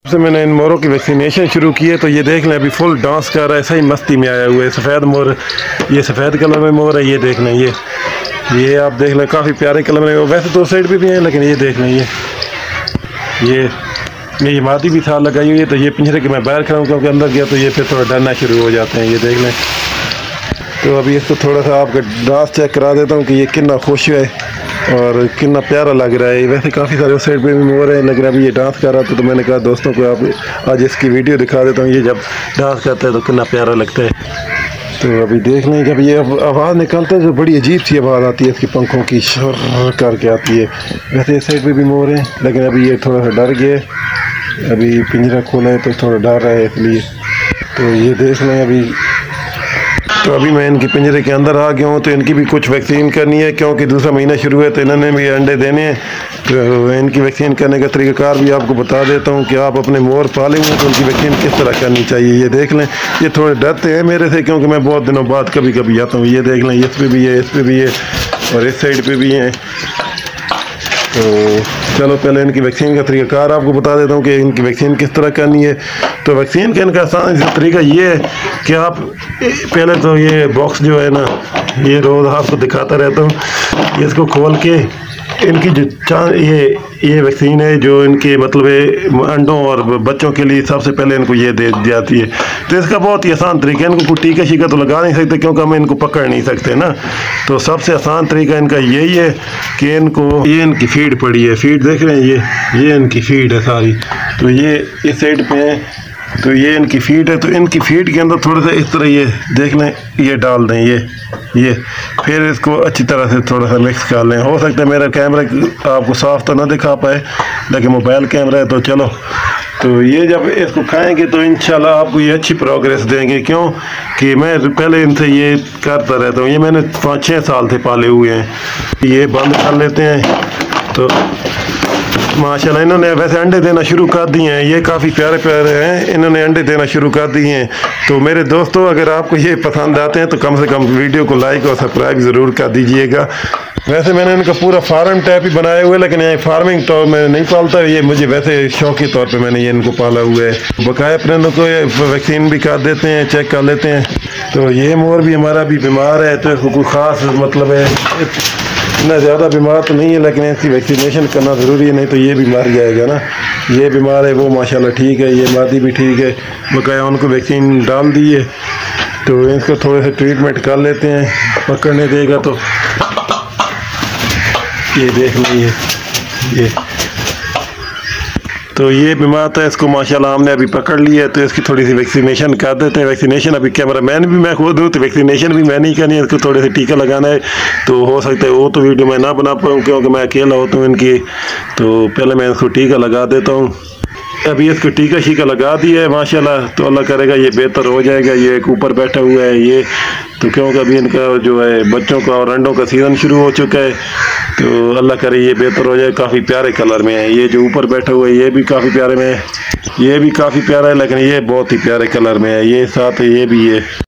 से मैंने इन मोरों की वैक्सीनेशन शुरू की है तो ये देख लें अभी फुल डांस कर रहा है, सही मस्ती में आया हुआ है। सफ़ेद मोर, ये सफ़ेद कलर में मोर है, ये देख लें। ये आप देख लें काफ़ी प्यारे कलर में, वैसे तो साइड पे भी हैं लेकिन ये देख लें। ये मादी भी था लगाई हुई है, तो ये पिंजरे के मैं बाहर खड़ा हूँ क्योंकि अंदर गया तो ये फिर थोड़ा डरना शुरू हो जाते हैं। ये देख लें। तो अभी इसको थोड़ा सा आपका डांस चेक करा देता हूँ कि ये कितना खुश है और कितना प्यारा लग रहा है। वैसे काफ़ी सारे उस साइड पे भी मोर हैं लेकिन अभी ये डांस कर रहा था तो मैंने कहा दोस्तों को आप आज इसकी वीडियो दिखा देता हूँ। ये जब डांस करता है तो कितना प्यारा लगता है। तो अभी देख लें जब ये आवाज़ निकलता है तो बड़ी अजीब सी आवाज़ आती है, इसकी पंखों की शर करके आती है। वैसे इस साइड पे भी मोर हैं लेकिन अभी ये थोड़ा सा डर गया, अभी पिंजरा खोला है तो थोड़ा डर रहा है इसलिए। तो ये देख लें अभी मैं इनके पिंजरे के अंदर आ गया हूँ तो इनकी भी कुछ वैक्सीन करनी है क्योंकि दूसरा महीना शुरू है तो इन्होंने भी अंडे देने हैं। तो इनकी वैक्सीन करने का तरीक़ाकार भी आपको बता देता हूँ कि आप अपने मोर पाले हुए तो उनकी वैक्सीन किस तरह करनी चाहिए। ये देख लें, ये थोड़े डरते हैं मेरे से क्योंकि मैं बहुत दिनों बाद कभी कभी आता हूँ। ये देख लें, इस पर भी है, इस पर भी है और इस साइड पर भी हैं। तो चलो पहले इनकी वैक्सीन का तरीक़ाकार आपको बता देता हूँ कि इनकी वैक्सीन किस तरह करनी है। तो वैक्सीन का इनका आसान तरीका ये है कि आप पहले तो ये बॉक्स जो है ना, ये रोज़ आपको दिखाता रहता हूँ, इसको खोल के इनकी जो ये वैक्सीन है जो इनके मतलब अंडों और बच्चों के लिए सबसे पहले इनको ये दे जाती है। तो इसका बहुत ही आसान तरीका है, इनको कोई टीका शीका तो लगा नहीं सकते क्योंकि हम इनको पकड़ नहीं सकते ना। तो सबसे आसान तरीका इनका यही है कि इनको ये इनकी फीड पड़ी है, फीड देख रहे हैं, ये इनकी फीड है सारी। तो ये इस साइड पे है, तो ये इनकी फीड है। तो इनकी फीड के अंदर थोड़ा सा इस तरह ये देख लें, ये डाल दें ये फिर इसको अच्छी तरह से थोड़ा सा मिक्स कर लें। हो सकता है मेरा कैमरा आपको साफ तो ना दिखा पाए लेकिन मोबाइल कैमरा है तो चलो। तो ये जब इसको खाएंगे तो इंशाल्लाह आपको ये अच्छी प्रोग्रेस देंगे, क्यों कि मैं पहले इनसे ये करता रहता हूँ। ये मैंने 5-6 साल से पाले हुए हैं। ये बंद कर लेते हैं तो माशाल्लाह इन्होंने वैसे अंडे देना शुरू कर दिए हैं। ये काफ़ी प्यारे प्यारे हैं, इन्होंने अंडे देना शुरू कर दिए हैं। तो मेरे दोस्तों अगर आपको ये पसंद आते हैं तो कम से कम वीडियो को लाइक और सब्सक्राइब ज़रूर कर दीजिएगा। वैसे मैंने इनका पूरा फार्म टाइप ही बनाया हुआ है लेकिन ये फार्मिंग तो मैं नहीं पालता, ये मुझे वैसे शौकी तौर पे मैंने ये इनको पाला हुआ है। बकाया परिंदों को वैक्सीन भी कर देते हैं, चेक कर लेते हैं। तो ये मोर भी हमारा भी बीमार है तो इसको कोई ख़ास मतलब है इतना ज़्यादा बीमार तो नहीं है लेकिन इसकी वैक्सीनेशन करना ज़रूरी है, नहीं तो ये भी मर जाएगा ना। ये बीमार है, वो माशाल्लाह ठीक है, ये मादी भी ठीक है, बकाया उनको वैक्सीन डाल दी है। तो इसको थोड़े से ट्रीटमेंट कर लेते हैं, पकड़ने देगा तो ये देख लीजिए ये। तो ये बीमार था, इसको माशाल्लाह हमने अभी पकड़ लिया है तो इसकी थोड़ी सी वैक्सीनेशन कर देते हैं। वैक्सीनेशन अभी कैमरा मैन भी मैं खुद हूँ तो वैक्सीनेशन भी मैं नहीं करनी है, इसको थोड़े से टीका लगाना है। तो हो सकता है वो तो वीडियो मैं ना बना पाऊँ क्योंकि मैं अकेला होता हूँ इनकी। तो पहले मैं इसको टीका लगा देता हूँ। अभी इसको टीका शीका लगा दिया है माशाल्लाह, तो अल्लाह करेगा ये बेहतर हो जाएगा। ये एक ऊपर बैठा हुआ है ये, तो क्योंकि अभी इनका जो है बच्चों का और अंडों का सीज़न शुरू हो चुका है तो अल्लाह करे ये बेहतर हो जाए। काफ़ी प्यारे कलर में है। ये जो ऊपर बैठा हुआ है ये भी काफ़ी प्यारे में है, ये भी काफ़ी प्यारा है लेकिन ये बहुत ही प्यारे कलर में है। ये साथ ये भी है।